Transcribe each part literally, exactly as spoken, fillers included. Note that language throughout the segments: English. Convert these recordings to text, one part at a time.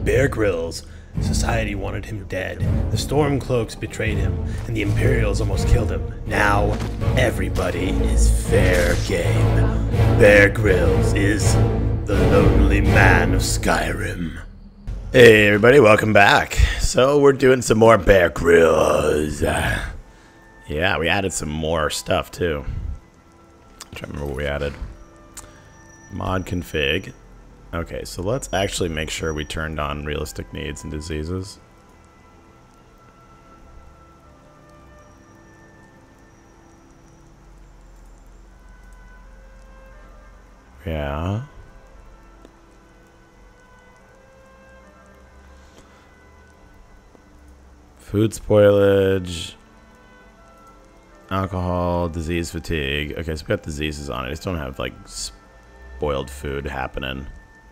Bear Grylls. Society wanted him dead. The Stormcloaks betrayed him, and the Imperials almost killed him. Now, everybody is fair game. Bear Grylls is the lonely man of Skyrim. Hey everybody, welcome back. So we're doing some more Bear Grylls. Yeah, we added some more stuff too. I'm trying to remember what we added. Mod config. Okay, so let's actually make sure we turned on realistic needs and diseases. Yeah. Food spoilage. Alcohol, disease fatigue. Okay, so we got diseases on it. I just don't have like spoiled food happening.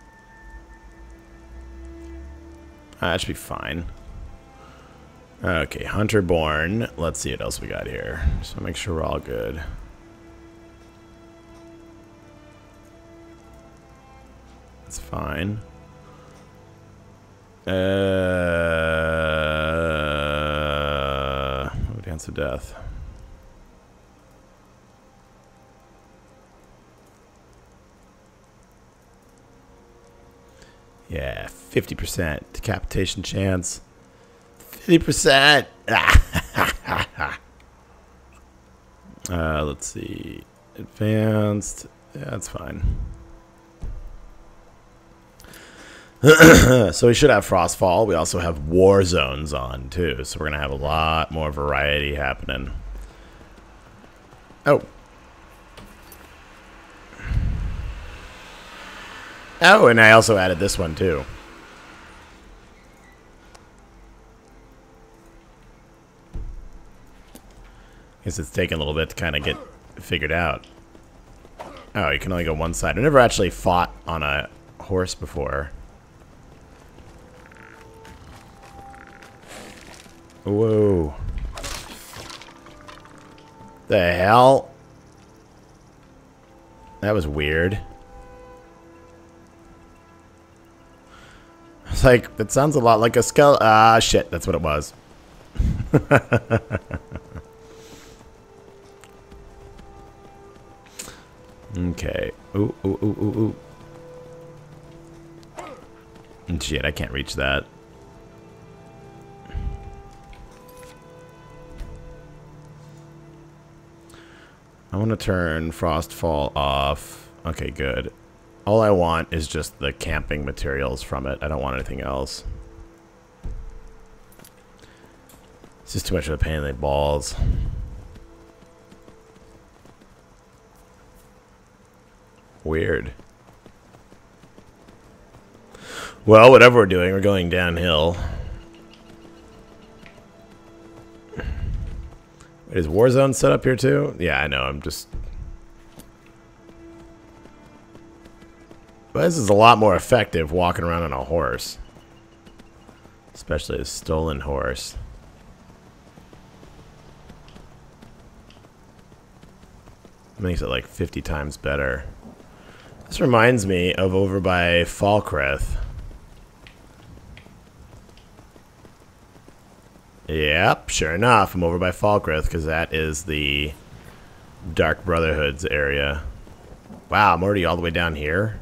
Uh, that should be fine. Okay, Hunter-born. Let's see what else we got here. Just make sure we're all good. That's fine. Uh, Dance of Death. Yeah, fifty percent decapitation chance. fifty percent. uh, let's see. Advanced. Yeah, that's fine. So we should have Frostfall. We also have War Zones on, too. So we're going to have a lot more variety happening. Oh. Oh, and I also added this one too. Guess it's taking a little bit to kind of get figured out. Oh, you can only go one side. I've never actually fought on a horse before. Whoa. The hell? That was weird. It's like, that sounds a lot like a skeleton. Ah, shit, that's what it was. Okay. Ooh, ooh, ooh, ooh, ooh. Shit, I can't reach that. I want to turn Frostfall off. Okay, good. All I want is just the camping materials from it. I don't want anything else. It's just too much of a pain in the balls. Weird. Well, whatever we're doing, we're going downhill. Wait, is Warzone set up here too? Yeah, I know. I'm just... But this is a lot more effective walking around on a horse. Especially a stolen horse. Makes it like fifty times better. This reminds me of over by Falkreath. Yep, sure enough, I'm over by Falkreath because that is the Dark Brotherhood's area. Wow, I'm already all the way down here.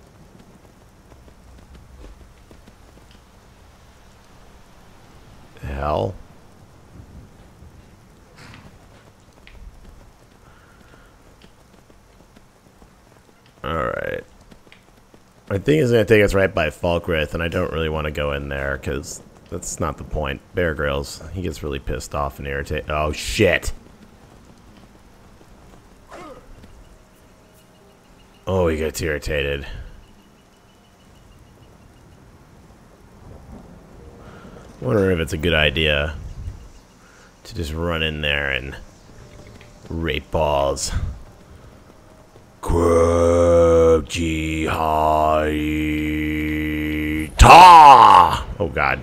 Hell. Alright. I think it's going to take us right by Falkreath, and I don't really want to go in there, because that's not the point. Bear Grylls, he gets really pissed off and irritated. Oh, shit! Oh, he gets irritated. Wondering if it's a good idea to just run in there and rape balls. Quirky high ta! Oh god.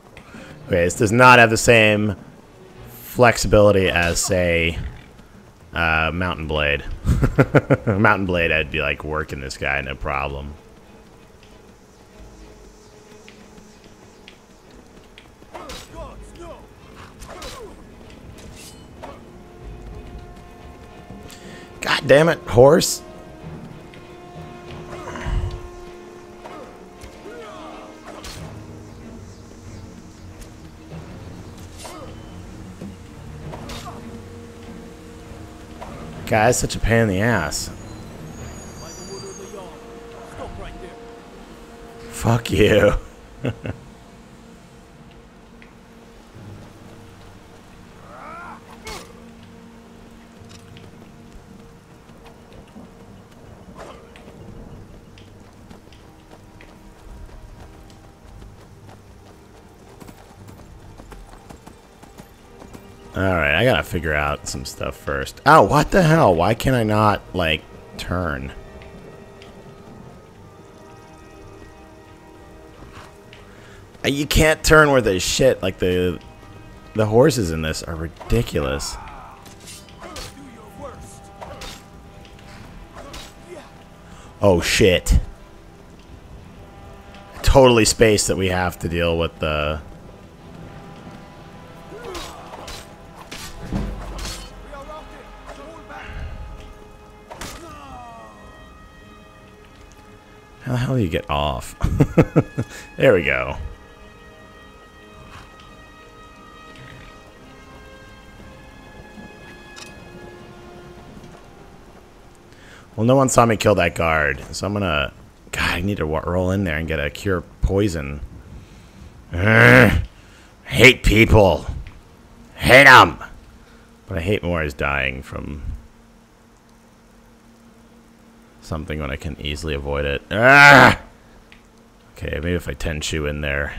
Okay, this does not have the same flexibility as, say, Uh, Mountain Blade. Mountain Blade, I'd be like working this guy, no problem. God damn it, horse. Guy's such a pain in the ass. Fuck you. Alright, I gotta figure out some stuff first. Oh, what the hell? Why can I not, like, turn? You can't turn where there's shit. Like, the the horses in this are ridiculous. Oh, shit. Totally spaced that we have to deal with the... How the hell do you get off? There we go. Well, no one saw me kill that guard, so I'm gonna... God, I need to roll in there and get a cure poison. Urgh. Hate people. Hate them. But I hate more is dying from... something when I can easily avoid it. Ah! Okay, maybe if I Tenchu in there.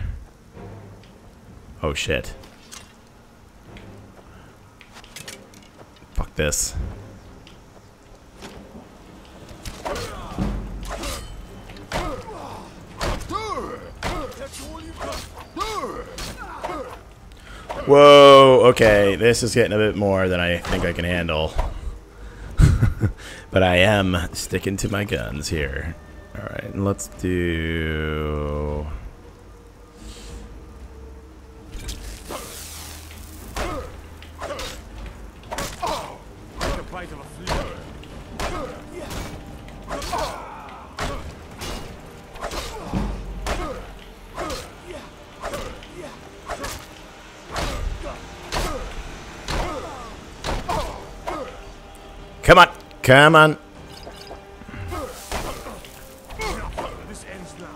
Oh shit. Fuck this. Whoa, okay, this is getting a bit more than I think I can handle. But I am sticking to my guns here. Alright, let's do... Come on! Come on! This ends now.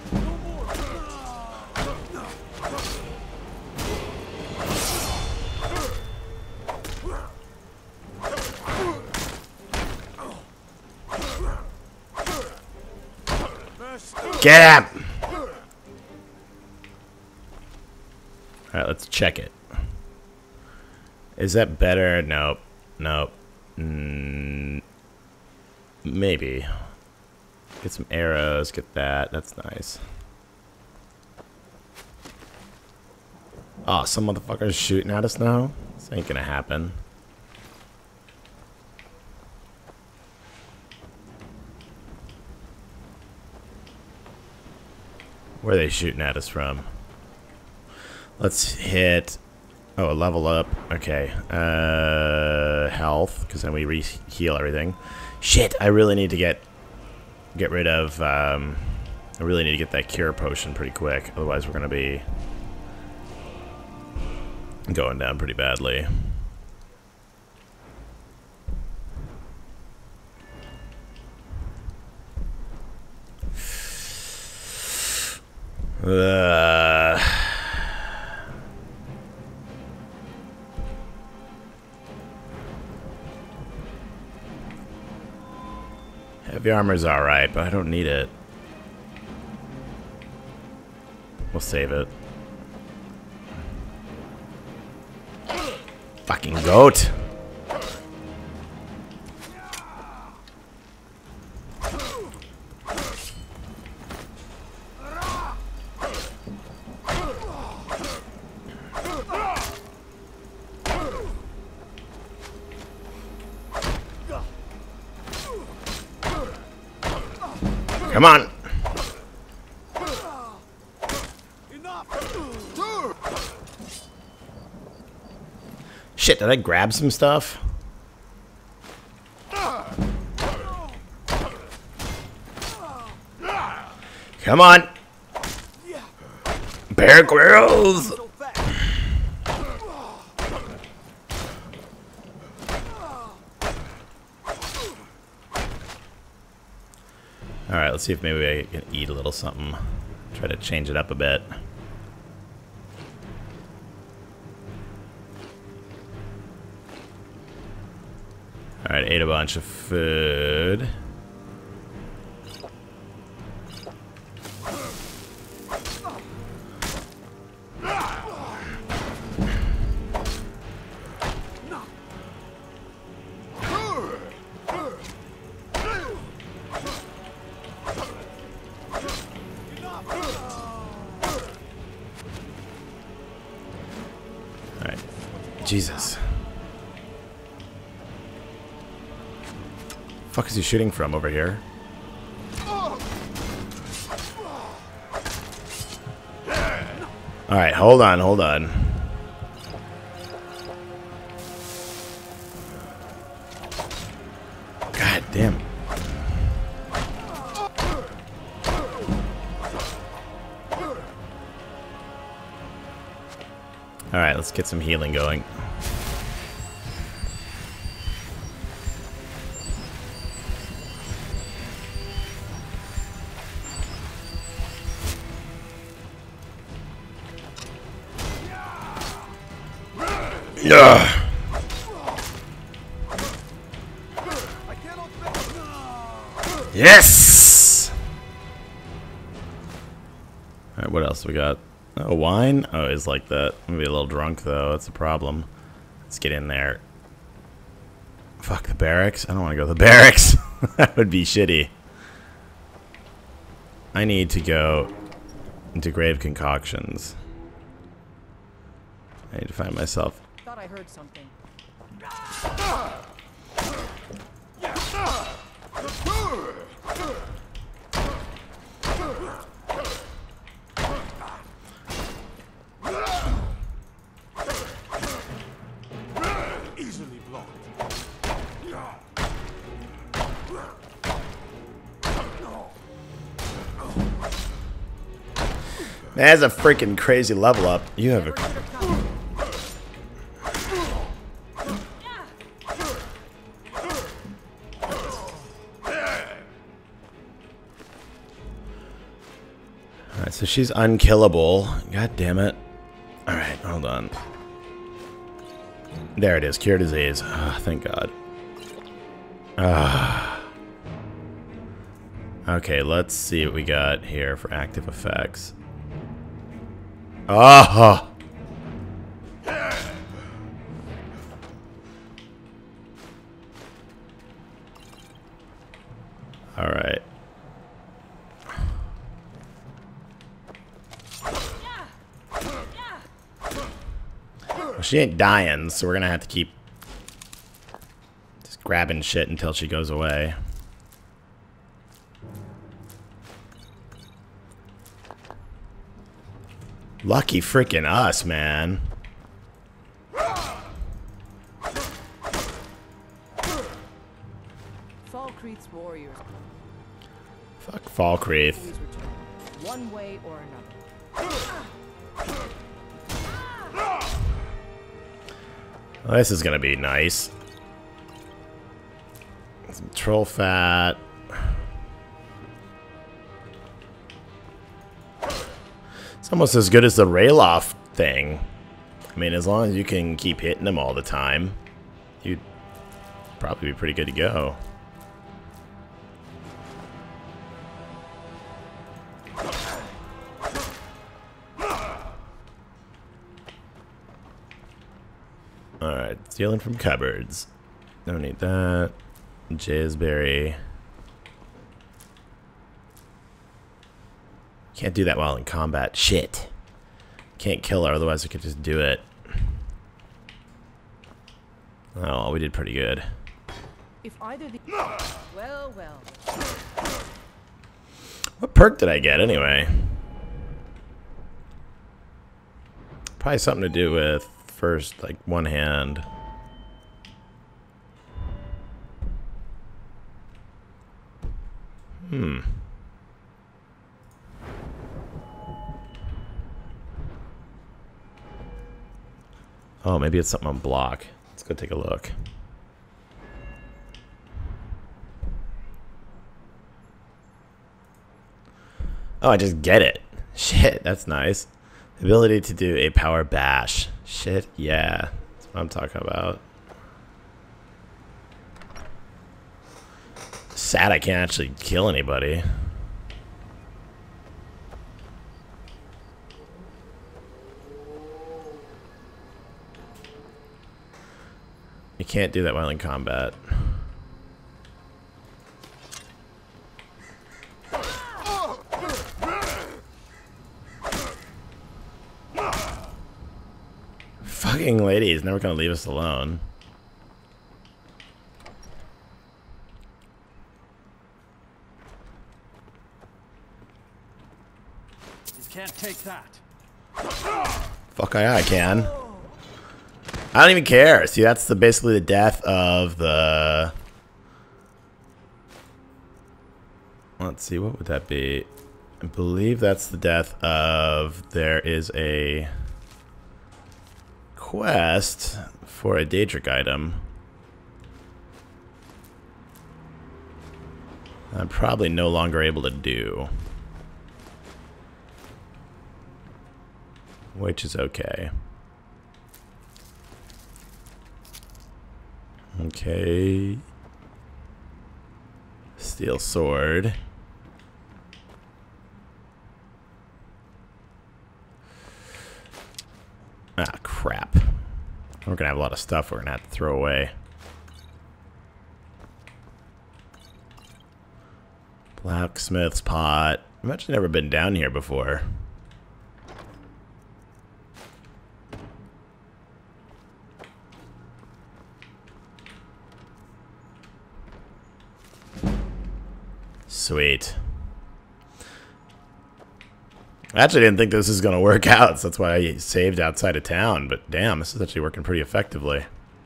Get him! Alright, let's check it. Is that better? Nope. Nope. Mm, maybe. Get some arrows, get that. That's nice. Oh, some motherfuckers shooting at us now? This ain't gonna happen. Where are they shooting at us from? Let's hit... Oh, a level up. Okay. Uh, health, because then we re-heal everything. Shit, I really need to get get rid of... Um, I really need to get that cure potion pretty quick. Otherwise, we're going to be going down pretty badly. Uh... Heavy armor's alright, but I don't need it. We'll save it. Fucking goat! Come on. Shit, did I grab some stuff? Come on. Bear Grylls. Alright, let's see if maybe I can eat a little something. Try to change it up a bit. Alright, ate a bunch of food. Alright. Jesus. Fuck is he shooting from over here? Alright, hold on, hold on. God damn. Alright, let's get some healing going. Yeah. Yes. All right, what else we got? Oh, wine. Oh, it's like that. I'm gonna be a little drunk though. That's a problem. Let's get in there. Fuck the barracks. I don't want to go to the barracks. That would be shitty. I need to go into Grave Concoctions. I need to find myself. I heard something. Easily blocked. That's a freaking crazy level up. You have a. Alright, so she's unkillable. God damn it. Alright, hold on. There it is. Cure disease. Oh, thank God. Ah. Okay, let's see what we got here for active effects. Oh! Alright. Well, she ain't dying, so we're gonna have to keep just grabbing shit until she goes away. Lucky freaking us, man. Falkreath's warriors. Fuck Falkreath. Always return, one way or another. Well, this is gonna be nice. Some troll fat. It's almost as good as the Ralof thing. I mean, as long as you can keep hitting them all the time, you'd probably be pretty good to go. Alright, stealing from cupboards. Don't need that. Jazzberry. Can't do that while in combat. Shit. Can't kill her, otherwise we could just do it. Oh, we did pretty good. If either the well, well. What perk did I get anyway? Probably something to do with first, like, one hand. Hmm. Oh, maybe it's something on block. Let's go take a look. Oh, I just get it. Shit, that's nice. Ability to do a power bash. Shit, yeah. That's what I'm talking about. Sad I can't actually kill anybody. You can't do that while in combat. Fucking lady is never gonna leave us alone. You can't take that. Fuck I, I can. I don't even care. See, that's the basically the death of the... Let's see, what would that be? I believe that's the death of... There is a quest for a Daedric item. I'm probably no longer able to do. Which is okay. Okay. Steel sword. Ah, crap. We're gonna have a lot of stuff we're gonna have to throw away. Blacksmith's pot. I've actually never been down here before. Sweet. I actually didn't think this was going to work out, so that's why I saved outside of town. But damn, this is actually working pretty effectively.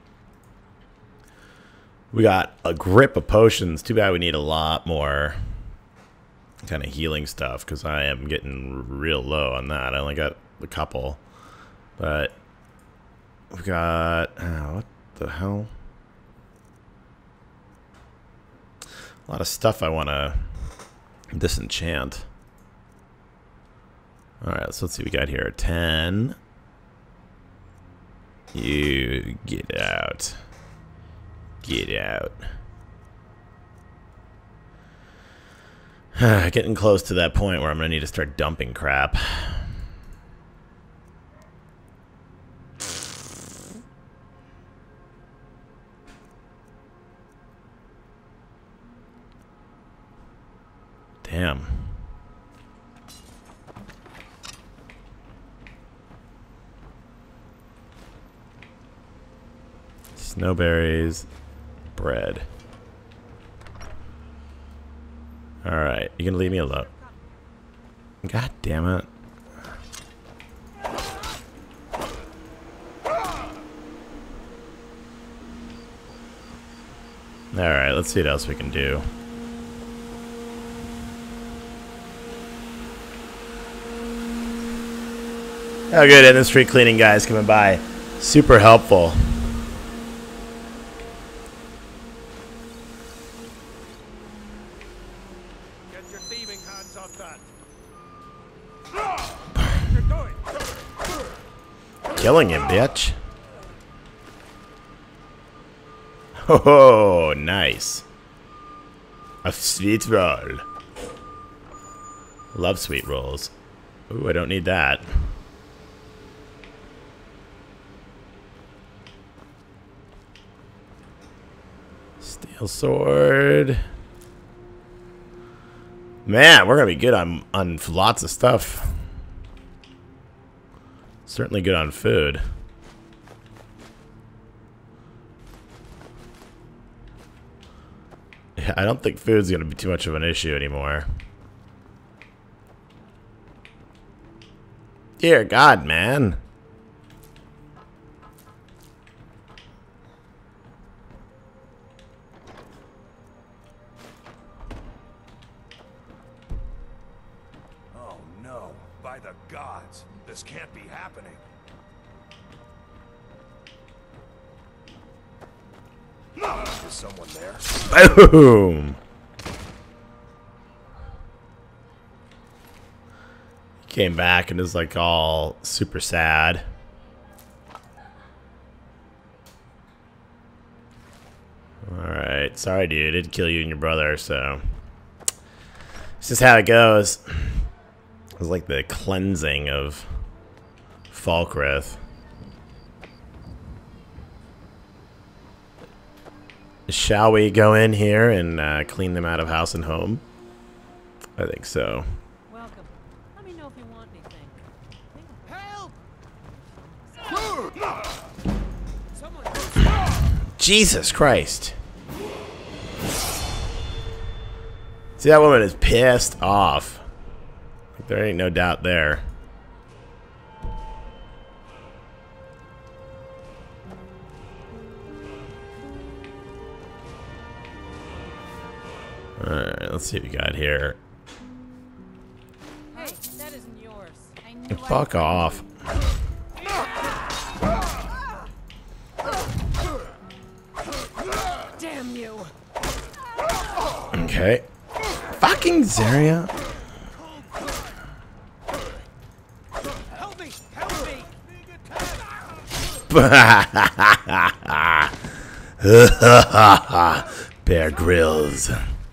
We got a grip of potions. Too bad we need a lot more kind of healing stuff, because I am getting real low on that. I only got a couple. But we've got... Oh, what the hell? A lot of stuff I want to disenchant. Alright, so let's see what we got here. ten. You get out. Get out. Getting close to that point where I'm going to need to start dumping crap. Damn. Snowberries, bread. Alright, you gonna leave me alone? God damn it. Alright, let's see what else we can do. Oh good, and the street cleaning guys coming by. Super helpful. Get your thieving hands off that. You're going. Killing him, bitch. Oh, nice. A sweet roll. Love sweet rolls. Ooh, I don't need that. Steel sword. Man, we're gonna be good on on lots of stuff. Certainly good on food. Yeah, I don't think food's gonna be too much of an issue anymore. Dear God, man. Oh no, by the gods, this can't be happening. Is someone there? Boom. Came back and is like all super sad. Alright, sorry dude, it did kill you and your brother, so this is how it goes. It was like the cleansing of Falkreath. Shall we go in here and uh, clean them out of house and home? I think so. Welcome. Let me know if you want anything. Help! Someone. Jesus Christ. See, that woman is pissed off. There ain't no doubt there. Alright, let's see what we got here. Hey, that isn't yours. I knew Fuck I off. Damn you! Okay. Fucking Zarya. Help me! Help me! Bear Grylls.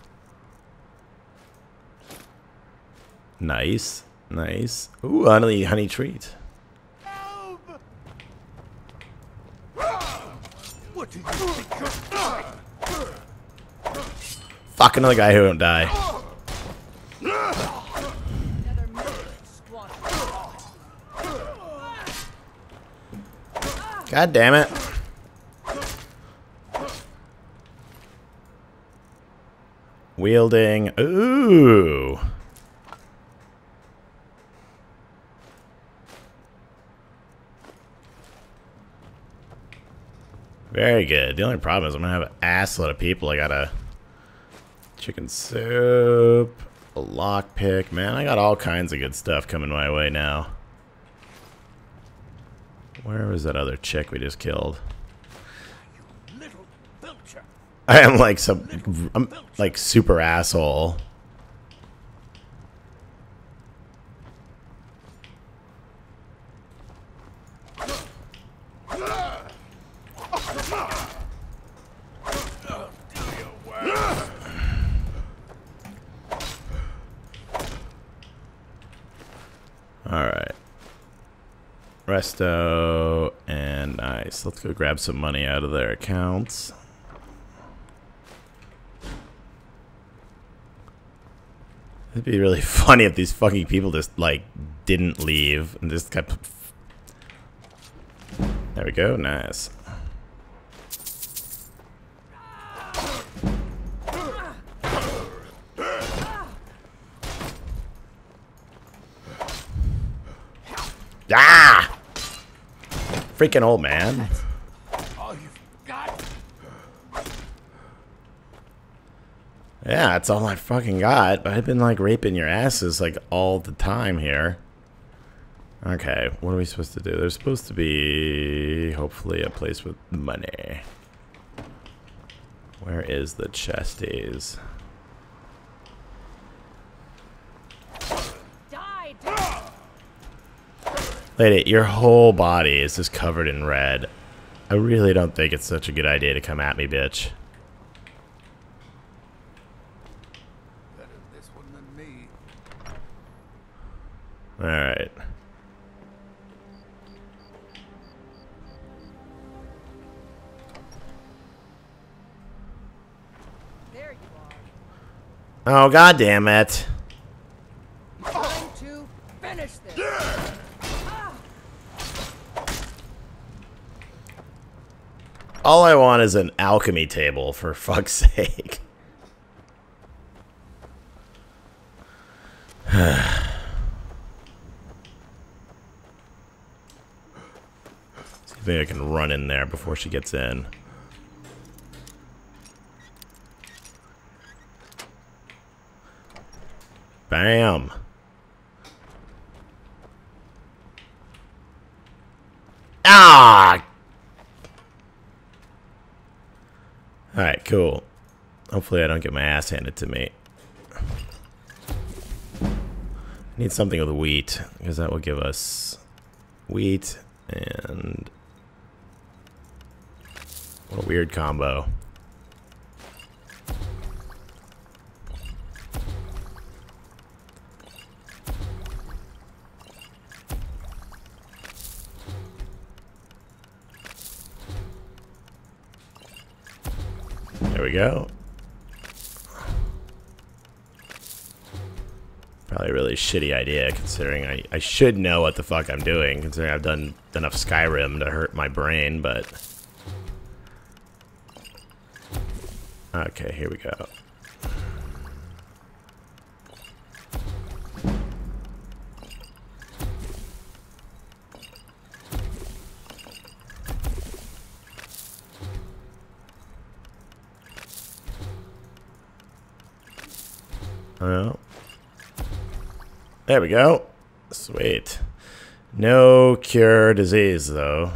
Nice. Nice. Ooh, honey, honey treat. What do you think you're doing? Fuck another guy who won't die. Another murder squad. God damn it. Wielding. Ooh. Very good. The only problem is I'm gonna have an assload of people. I got a chicken soup, a lockpick. Man, I got all kinds of good stuff coming my way now. Where was that other chick we just killed? Little filcher. I am like some, I'm like super asshole. Alright. Resto and nice. Let's go grab some money out of their accounts. It'd be really funny if these fucking people just like didn't leave and just kept. There we go, nice. Ah! Freaking old man. All you've got. Yeah, that's all I fucking got. But I've been like raping your asses like all the time here. Okay, what are we supposed to do? There's supposed to be hopefully a place with money. Where is the chesties? Died! Lady, your whole body is just covered in red. I really don't think it's such a good idea to come at me, bitch. Better this one than me. Alright. There you are. Oh, god damn it. Time to finish this. All I want is an alchemy table, for fuck's sake. Maybe I can run in there before she gets in. Bam. Ah! Alright, cool. Hopefully I don't get my ass handed to me. I need something with wheat, because that will give us wheat and... What a weird combo. There we go. Probably a really shitty idea, considering I, I should know what the fuck I'm doing, considering I've done enough Skyrim to hurt my brain, but... Okay, here we go. Well, there we go. Sweet. No cure disease, though.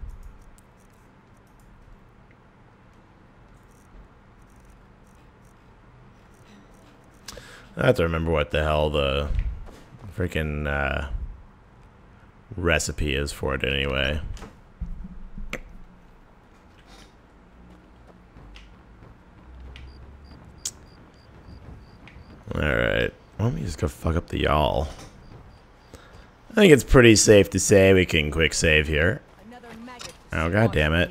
I have to remember what the hell the freaking uh, recipe is for it anyway. Alright, why don't we just go fuck up the y'all? I think it's pretty safe to say we can quick save here. Oh, god damn it.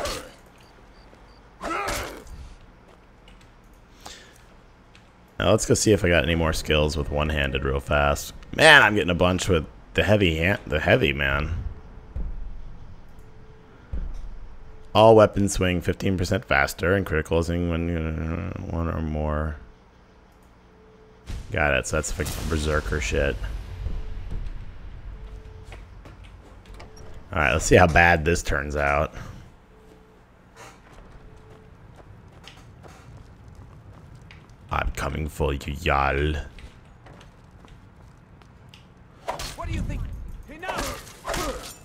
Now let's go see if I got any more skills with one-handed real fast. Man, I'm getting a bunch with the heavy hand, the heavy man. All weapons swing fifteen percent faster and criticals when uh, one or more. Got it, so that's like berserker shit. Alright, let's see how bad this turns out. I'm coming for you, y'all. What do you think? Enough!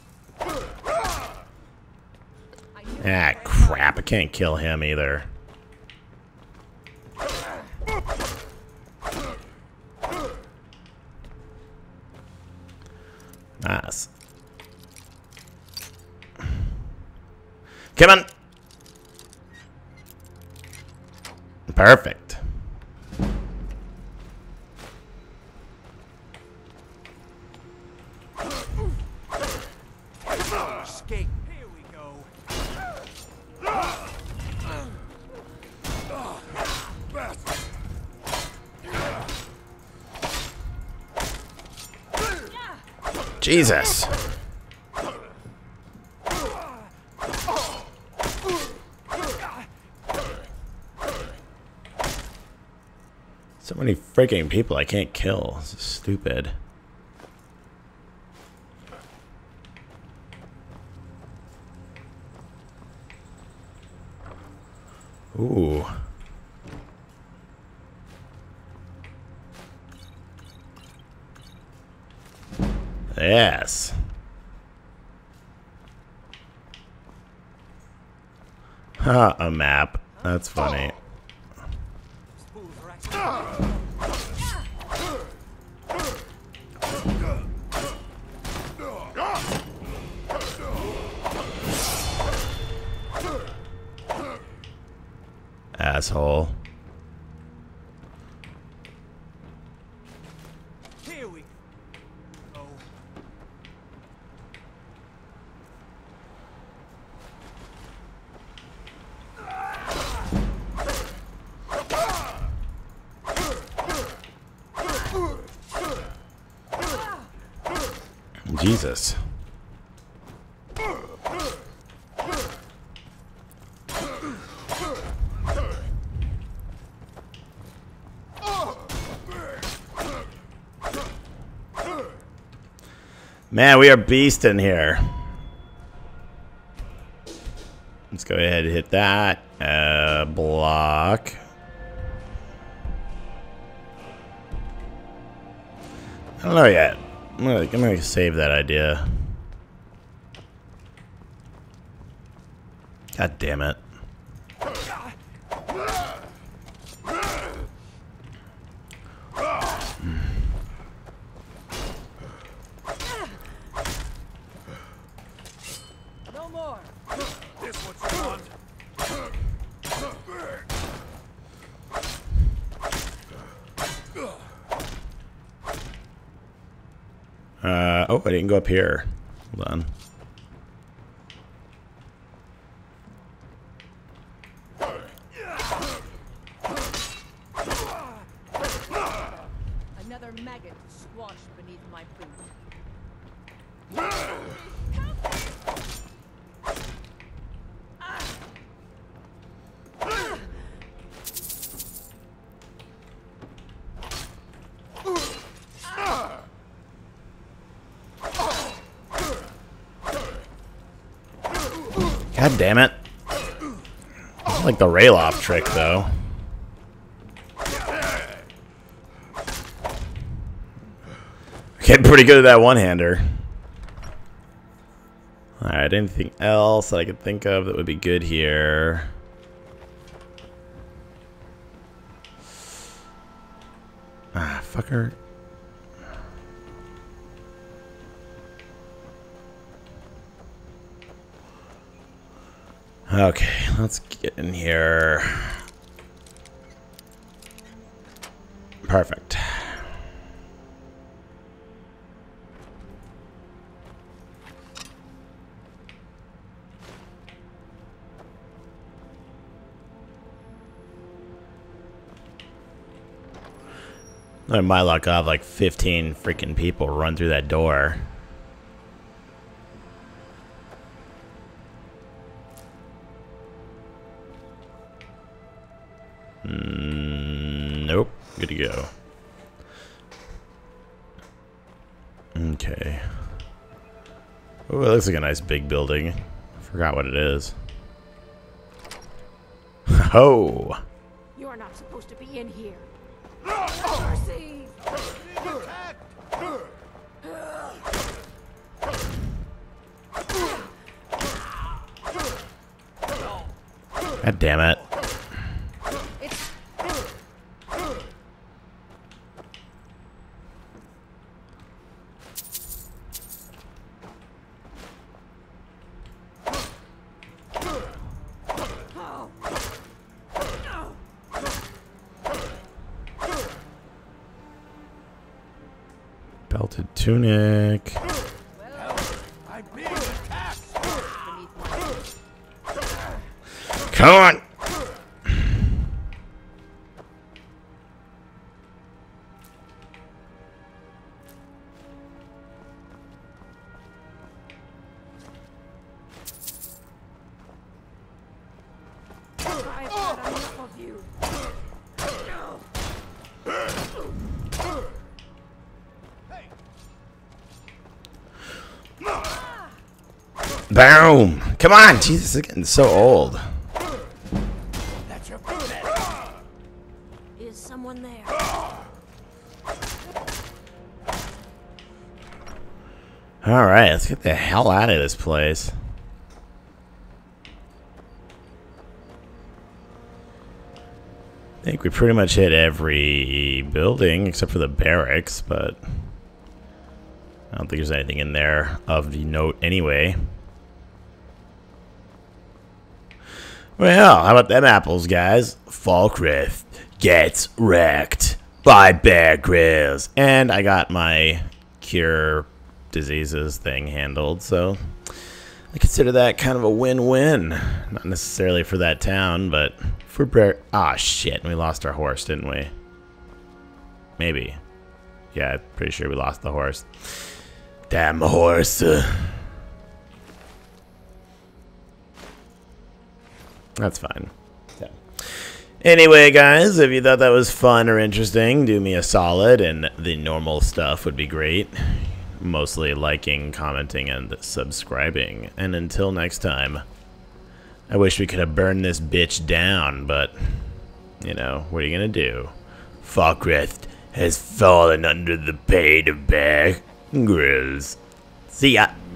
Ah, crap, I can't kill him either. Nice. Come on. Perfect. Escape. Here we go. Jesus. So many freaking people I can't kill. This is stupid. Ooh. Yes. Ha, a map. That's funny. Asshole. Here we go. Jesus. Man, we are beast in here. go ahead and hit that. Uh, block. I don't know yet. I'm gonna, I'm gonna save that idea. God damn it. No more. This what's wrong. Uh, oh, I didn't go up here. Hold on. Another maggot squashed beneath my boot. God damn it. I like the Rayloff trick, though. Getting pretty good at that one-hander. Alright, anything else that I could think of that would be good here? Ah, fucker. Okay, let's get in here. Perfect. In my luck, I'll have like fifteen freaking people run through that door. Mm, nope. Good to go. Okay. Oh, it looks like a nice big building. I forgot what it is. Oh! You are not supposed to be in here. Mercy! God damn it. It's Belted tunic. I'm being attacked. beneath my boot. Come on! I've had enough of you. Boom! Come on! Jesus, it's getting so old. That's your pathetic. Is someone there? Alright, let's get the hell out of this place. I think we pretty much hit every building except for the barracks, but I don't think there's anything in there of note anyway. Well, how about them apples, guys? Falkreath gets wrecked by Bear Grylls. And I got my cure diseases thing handled, so I consider that kind of a win-win. Not necessarily for that town, but for Bear... Ah, shit, we lost our horse, didn't we? Maybe. Yeah, I'm pretty sure we lost the horse. Damn horse. That's fine. Yeah. Anyway, guys, if you thought that was fun or interesting, do me a solid, and the normal stuff would be great. Mostly liking, commenting, and subscribing. And until next time, I wish we could have burned this bitch down, but, you know, what are you gonna do? Falkrest has fallen under the pain of Bear Grylls. See ya.